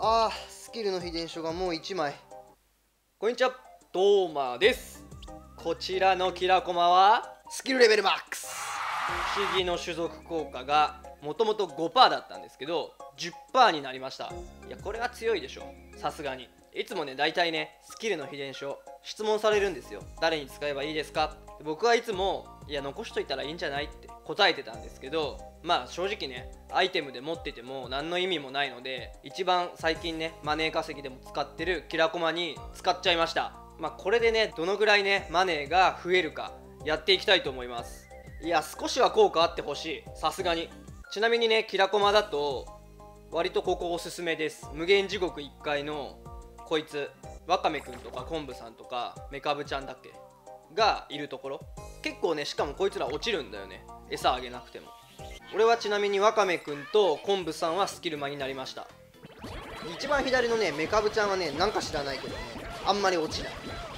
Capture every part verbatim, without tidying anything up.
あー、スキルの秘伝書がもういちまい。 こんにちは、トーマです。こちらのキラコマはスキルレベルマックス。 不思議の種族効果がもともと ごパーセント だったんですけど じゅっパーセント になりました。いや、これは強いでしょ、さすがに。いつもね、大体ね、スキルの秘伝書質問されるんですよ。誰に使えばいいですか。僕はいつも、いや、残しといたらいいんじゃないって答えてたんですけど、まあ正直ね、アイテムで持ってても何の意味もないので、一番最近ね、マネー稼ぎでも使ってるキラコマに使っちゃいました。まあこれでね、どのぐらいね、マネーが増えるかやっていきたいと思います。いや、少しは効果あってほしい、さすがに。ちなみにね、キラコマだと割とここおすすめです。無限地獄いっかいのこいつ、ワカメくんとか昆布さんとかメカブちゃんだっけがいるところ、結構ね、しかもこいつら落ちるんだよね、餌あげなくても。俺はちなみにワカメくんと昆布さんはスキルマになりました。 一番左のね、メカブちゃんはね、なんか知らないけどね、あんまり落ちない。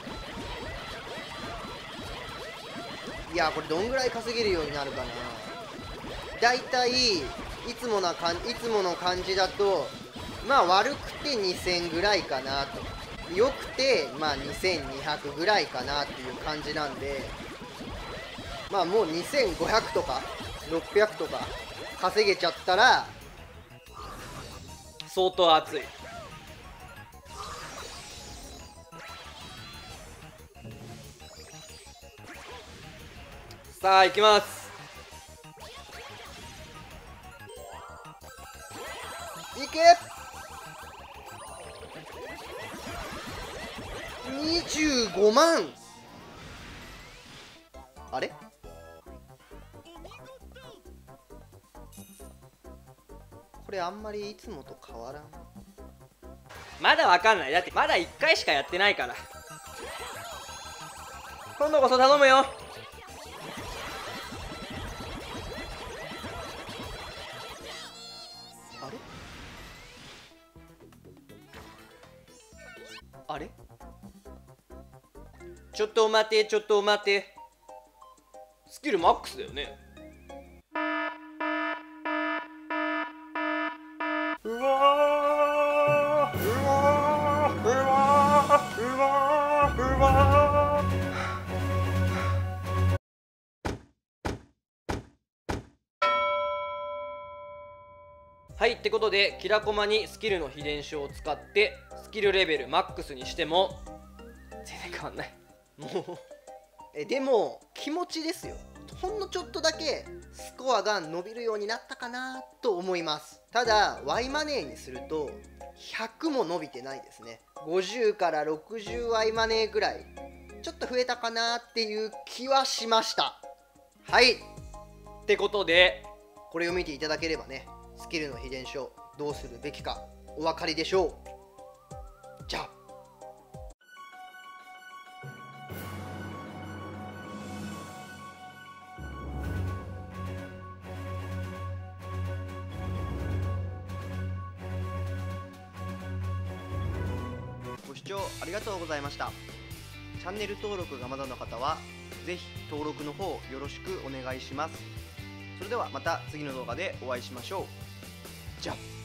いや、これどんぐらい稼げるようになるかな。だいたいいつもなかんいつもの感じだと、まあ悪くてにせんぐらいかなと、よくてまあにせんにひゃくぐらいかなっていう感じなんで、まあもうにせんごひゃくとかろっぴゃくとか稼げちゃったら相当熱い。さあ行きます。 いけにじゅうごまん。あれ、これあんまりいつもと変わらん。 まだわかんない。だってまだいっかいしかやってないから。今度こそ頼むよ。 あれあれちょっと待てちょっと待て、スキルマックスだよね。うわーうわーうわーうわーうわー。はい、ってことでキラコマにスキルの秘伝書を使ってスキルレベルマックスにしても全然変わんない。もうえでも気持ちですよ。ほんのちょっとだけスコアが伸びるようになったかなと思います。ただ Y マネーにするとひゃくも伸びてないですね。ごじゅうから ろくじゅうワイ マネーぐらいちょっと増えたかなっていう気はしました。はい、 ってことでこれを見ていただければね、スキルの秘伝書どうするべきかお分かりでしょう。じゃあご視聴ありがとうございました。チャンネル登録がまだの方はぜひ登録の方よろしくお願いします。それではまた次の動画でお会いしましょう。じゃあ。